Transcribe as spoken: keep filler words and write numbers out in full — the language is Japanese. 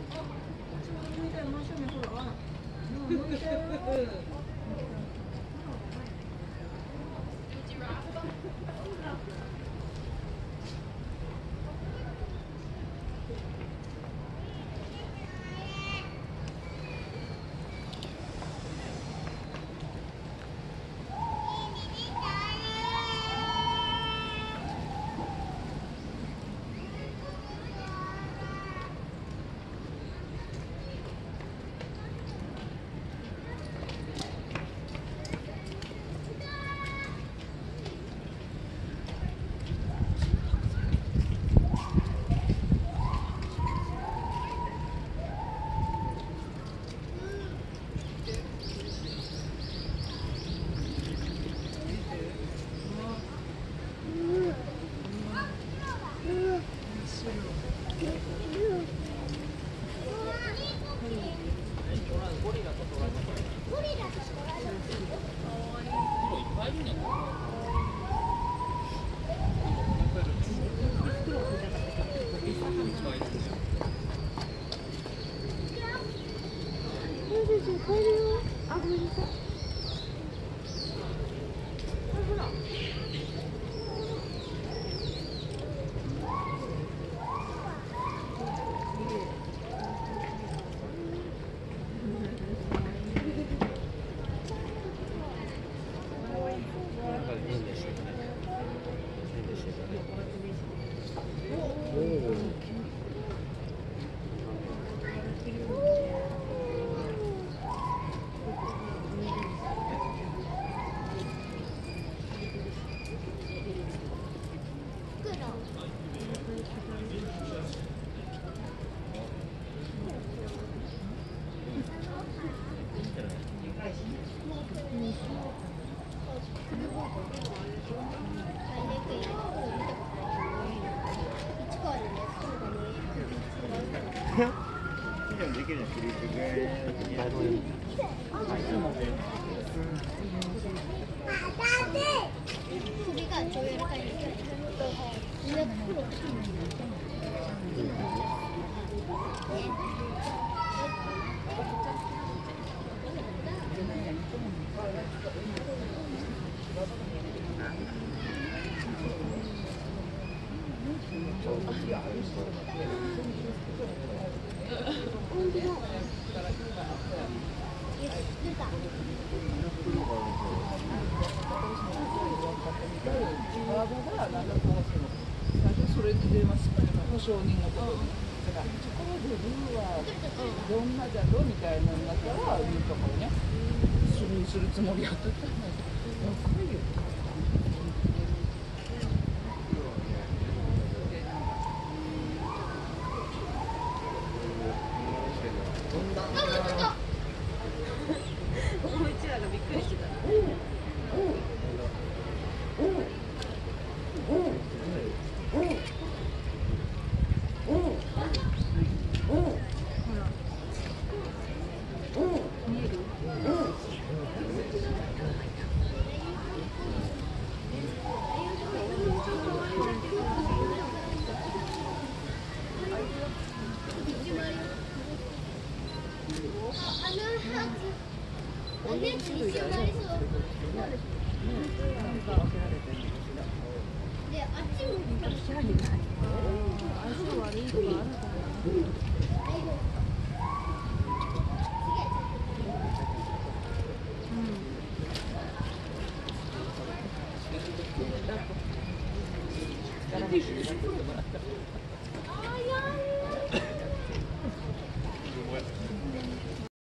向いたよ、真正面、ほら。向いたよ。帰るよ。あ、ごめんなさい。あ、ほら。 できるフリップぐらい。 首が超柔らかいんですよ。みんな黒くてもいいね。 それで電話する保証人のことに。だからそこでルーはどんなじゃろみたいなのだったら言うところね。するするつもりやったらね。若いよ。うちらがびっくりしてた。ティッシュで作ってもらった。